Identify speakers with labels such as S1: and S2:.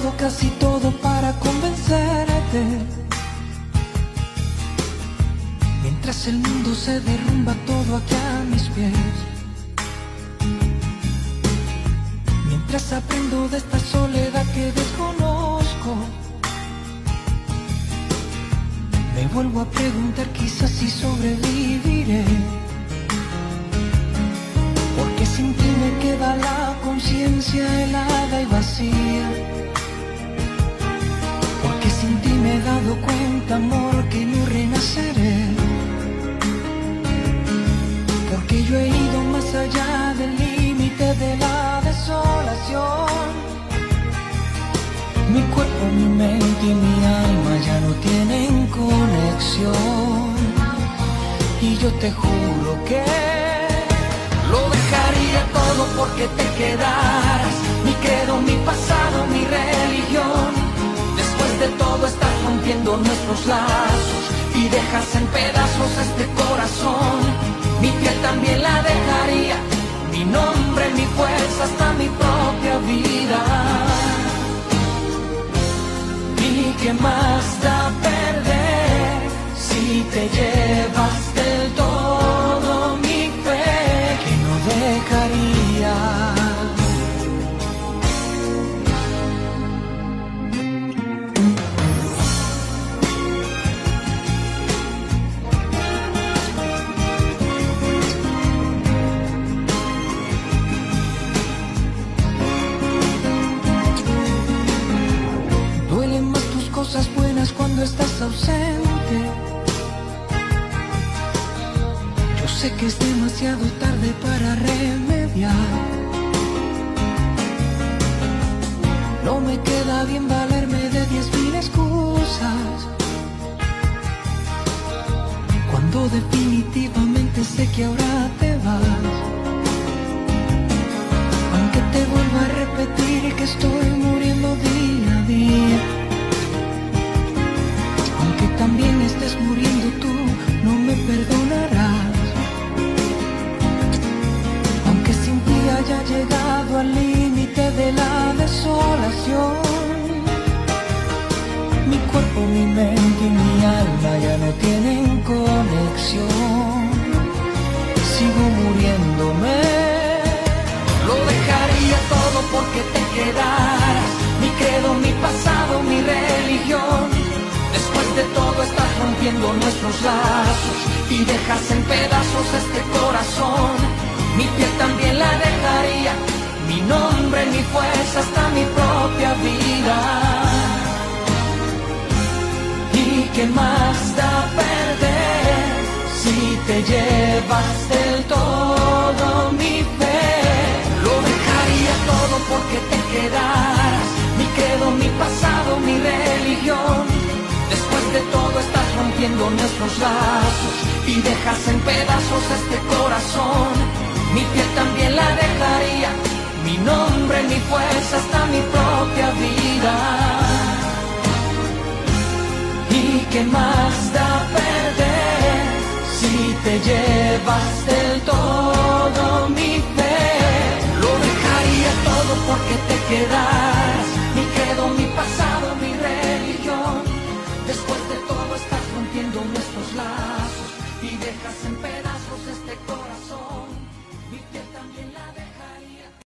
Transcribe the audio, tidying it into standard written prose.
S1: todo, casi todo para convencerte. Mientras el mundo se derrumba todo aquí a mis pies. Mientras aprendo de esta soledad que desconozco, me vuelvo a preguntar quizás si sobreviviré. Porque sin ti me queda la conciencia helada y vacía. Porque sin ti me he dado cuenta, amor, que no renaceré. Porque yo he ido más allá del límite de la desolación. Mi cuerpo, mi mente y mi alma ya no tienen conexión. Y yo te juro que lo dejaría todo porque te quedaras. Mi credo, mi pasado, mi religión. Después de todo estás rompiendo nuestros lazos y dejas en pedazos este corazón. Mi piel también la dejaría, mi nombre, mi fuerza, hasta mi propia vida. ¿Y qué más da perder si te llevas del todo mi fe que no dejaría? Cosas buenas cuando estás ausente. Yo sé que es demasiado tarde para remediar. No me queda bien valerme de 10.000 excusas, cuando definitivamente sé que ahora te vas. Aunque te vuelva a repetir que estoy muriendo día a día, también estés muriendo tú, no me perdonarás. Aunque sin ti haya llegado al límite de la desolación, mi cuerpo, mi mente y mi alma ya no tienen conexión. Sigo muriéndome. Lo dejaría todo porque te quedaras. Mi credo, mi pasado, mi religión. Después de todo estás rompiendo nuestros lazos y dejas en pedazos este corazón. Mi piel también la dejaría, mi nombre, mi fuerza, hasta mi propia vida. ¿Y qué más da perder si te llevas del todo mi fe? Lo dejaría todo porque te quedaras. Mi credo, mi pasado, mi religión. Después de todo estás rompiendo nuestros lazos y dejas en pedazos este corazón. Mi piel también la dejaría, mi nombre, mi fuerza, hasta mi propia vida. ¿Y qué más da perder si te llevas del todo mi fe? Lo dejaría todo porque te quedas.